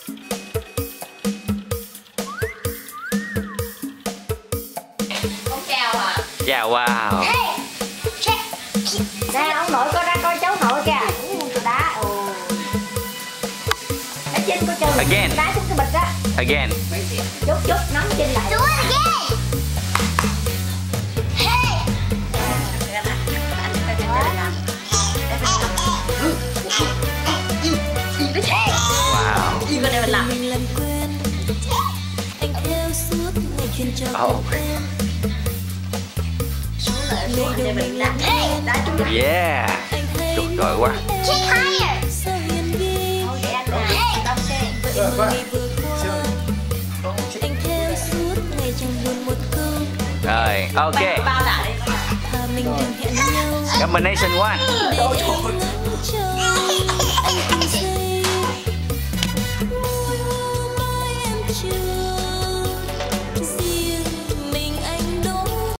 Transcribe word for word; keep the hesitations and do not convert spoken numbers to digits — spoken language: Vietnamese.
Con chào à? Chào, wow. Nè ông nội coi ra coi cháu nội kìa. Ủa, đá. Ồ. Ở trên coi chừng. Again. Đá xuống cái bịch đó. Again. Chút chút nắm trên lại. Do it again. Hey. Wow. Yên con này mình làm. Oh. Để mình làm. Đá xuống lại. Yeah. Tuyệt vời quá. Kick higher. Thôi để anh làm. Đông xe. Rồi, ok. Bao lại. Combination one. Đồ trời.